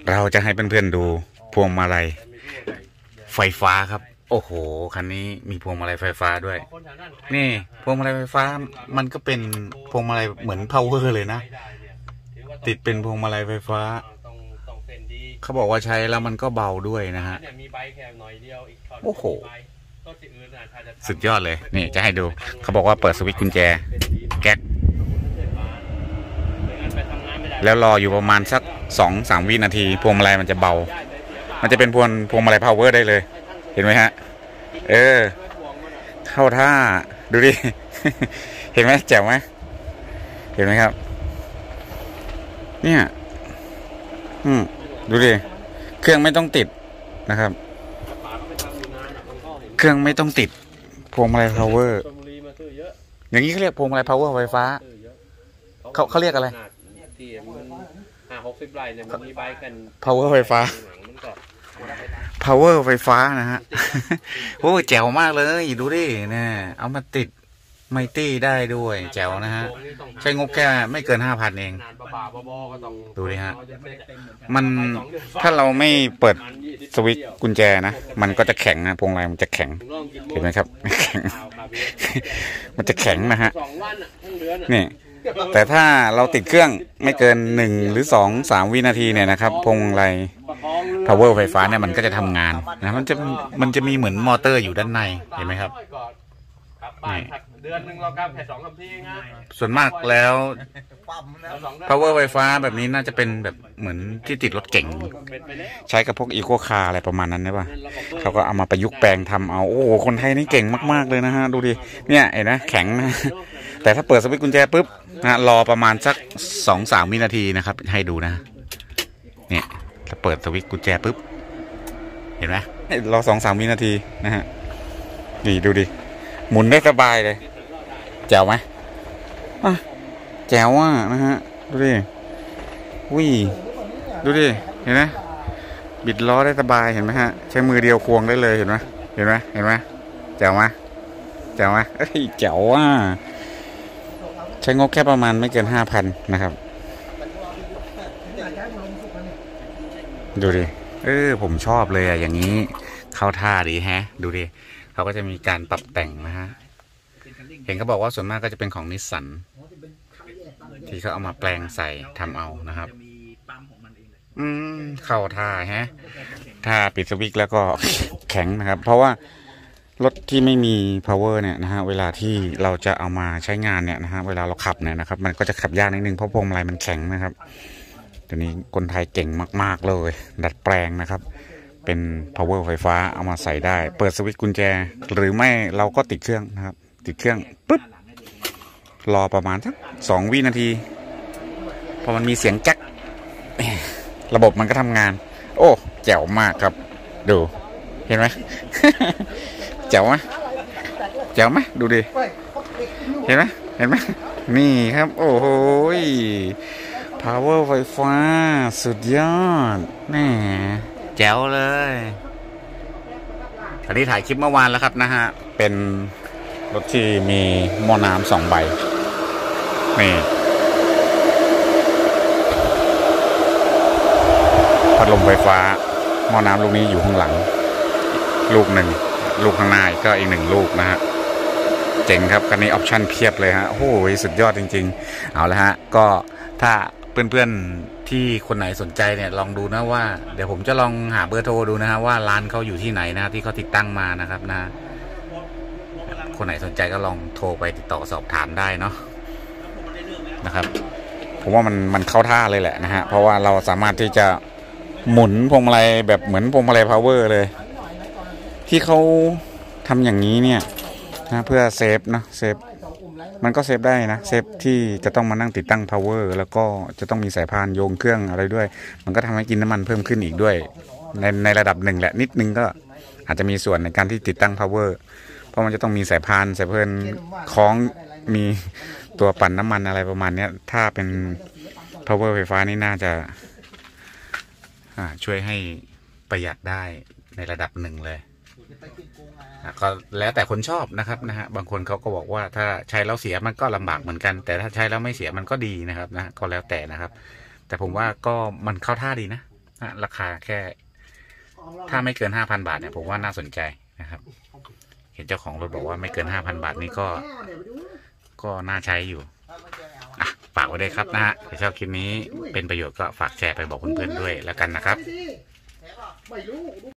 เราจะให้เพื่อนๆดูพวงมาลัยไฟฟ้าครับโอ้โหคันนี้มีพวงมาลัยไฟฟ้าด้วยนี่พวงมาลัยไฟฟ้ามันก็เป็นพวงมาลัยเหมือน power เลยนะติดเป็นพวงมาลัยไฟฟ้าเขาบอกว่าใช้แล้วมันก็เบาด้วยนะฮะโอ้โหสุดยอดเลยนี่จะให้ดูเขาบอกว่าเปิดสวิตช์กุญแจแก๊กแล้วรออยู่ประมาณสัก2-3 วินาทีพวงมาลัยมันจะเบามันจะเป็นพวงมาลัย power ได้เลยเห็นไหมฮะเข้าท่าดูดิ เห็นไหมแจ๋วไหมเห็นไหมครับเนี่ยดูดิเครื่องไม่ต้องติดนะครับเครื่องไม่ต้องติดพวงมาลัย power อย่างนี้เขาเรียกพวงมาลัย power ไฟฟ้าเขาเรียกอะไร 60 ไร่เนี่ยมันมีใบกัน power ไฟฟ้า power ไฟฟ้านะฮะ โอ้แจ๋วมากเลยดูดิเนี่ยเอามาติดไมตี้ได้ด้วยแจ๋วนะฮะใช้งบแค่ไม่เกิน 5,000 เองดูดิฮะมันถ้าเราไม่เปิดสวิตช์กุญแจนะมันก็จะแข็งนะพวงมาลัยมันจะแข็งเห็นไหมครับแข็ง มันจะแข็งนะฮะนี่แต่ถ้าเราติดเครื่องไม่เกิน1 หรือ 2-3 วินาทีเนี่ยนะครับพวงมาลัย power ไฟฟ้าเนี่ยมันก็จะทำงานนะมันจะมีเหมือนมอเตอร์อยู่ด้านในเห็นไหมครับนี่เดือนหนึ่งเรากลับแค่2 คำที่ง่ายส่วนมากแล้ว power ไฟฟ้าแบบนี้น่าจะเป็นแบบเหมือนที่ติดรถเก๋งใช้กับพวกอีโคคาร์อะไรประมาณนั้นใช่ป่ะเขาก็เอามาประยุกต์แปลงทำเอาโอ้คนไทยนี่เก่งมากๆเลยนะฮะดูดิเนี่ยเห็นนะแข็งนะแต่ถ้าเปิดสวิตช์กุญแจปุ๊บนะรอประมาณสัก2-3 วินาทีนะครับให้ดูนะเนี่ยถ้าเปิดสวิตช์กุญแจปุ๊บเห็นไหมรอ2-3 วินาทีนะฮะนี่ดูดิหมุนได้สบายเลยแจ๋วไหมแจ๋วอ่ะนะฮะดูดิดูดิเห็นไหมบิดล้อได้สบายเห็นไหมฮะใช้มือเดียวควงได้เลยเห็นไหมแจ๋วไหมเอ้ยแจ๋วอ่ะใช้งบแค่ประมาณไม่เกิน 5,000 นะครับดูดิผมชอบเลยอ่ะอย่างนี้เข้าท่าดีแฮะดูดิเขาก็จะมีการปรับแต่งนะฮะเห็นเขาบอกว่าส่วนมากก็จะเป็นของนิสสันที่เขาเอามาแปลงใส่ทำเอานะครับเข้าท่าฮะถ้าปิดสวิตช์แล้วก็ แข็งนะครับเพราะว่ารถที่ไม่มี power เนี่ยนะฮะเวลาที่เราจะเอามาใช้งานเนี่ยนะฮะเวลาเราขับเนี่ยนะครับมันก็จะขับยากนิดนึงเพราะพวงมาลัยมันแข็งนะครับตัวนี้คนไทยเก่งมากๆเลยดัดแปลงนะครับเป็น power ไฟฟ้าเอามาใส่ได้เปิดสวิตช์กุญแจหรือไม่เราก็ติดเครื่องนะครับติดเครื่องปุ๊บรอประมาณสัก2 วินาทีพอมันมีเสียงแจ๊กระบบมันก็ทำงานโอ้แจ๋วมากครับดูเห็นไหม แจ๋วไหมดูดิเห็นไหมนี่ครับโอ้โห power ไฟฟ้าสุดยอดแน่แจ๋วเลยอันนี้ถ่ายคลิปเมื่อวานแล้วครับนะฮะเป็นรถที่มีหม้อน้ำ2 ใบนี่พัดลมไฟฟ้าหม้อน้ำลูกนี้อยู่ข้างหลังลูก1ลูกข้างหน้าก็อีก1ลูกนะฮะเจ๋งครับคันนี้ออปชั่นเพียบเลยฮะโอ้โหสุดยอดจริงๆเอาละฮะก็ถ้าเพื่อนๆที่คนไหนสนใจเนี่ยลองดูนะว่าเดี๋ยวผมจะลองหาเบอร์โทรดูนะฮะว่าร้านเขาอยู่ที่ไหนนะที่เขาติดตั้งมานะครับนะคนไหนสนใจก็ลองโทรไปติดต่อสอบถามได้เนาะนะครับผมว่ามันเข้าท่าเลยแหละนะฮะเพราะว่าเราสามารถที่จะหมุนพวงมาลัยแบบเหมือนพวงมาลัย power เลยที่เขาทำอย่างนี้เนี่ยนะเพื่อเซฟนะเซฟมันก็เซฟได้นะเซฟที่จะต้องมานั่งติดตั้ง power แล้วก็จะต้องมีสายพานโยงเครื่องอะไรด้วยมันก็ทำให้กินน้ำมันเพิ่มขึ้นอีกด้วยในระดับหนึ่งแหละนิดนึงก็อาจจะมีส่วนในการที่ติดตั้ง power เพราะมันจะต้องมีสายพานสายเพลินคล้องมีตัวปั่นน้ำมันอะไรประมาณนี้ถ้าเป็น power ไฟฟ้านี่น่าจะช่วยให้ประหยัดได้ในระดับหนึ่งเลยก็แล้วแต่คนชอบนะครับนะฮะบางคนเขาก็บอกว่าถ้าใช้แล้วเสียมันก็ลำบากเหมือนกันแต่ถ้าใช้แล้วไม่เสียมันก็ดีนะครับนะก็แล้วแต่นะครับแต่ผมว่าก็มันเข้าท่าดีนะราคาแค่ ถ้าไม่เกิน 5,000 บาทเนี่ยผมว่าน่าสนใจนะครับ เห็นเจ้าของรถบอกว่าไม่เกิน 5,000 บาทนี่ก็น่าใช้อยู่ฝากไว้ด้วยครับนะฮะถ้าชอบคลิปนี้เป็นประโยชน์ก็ฝากแชร์ไปบอกเพื่อนๆด้วยแล้วกันนะครับ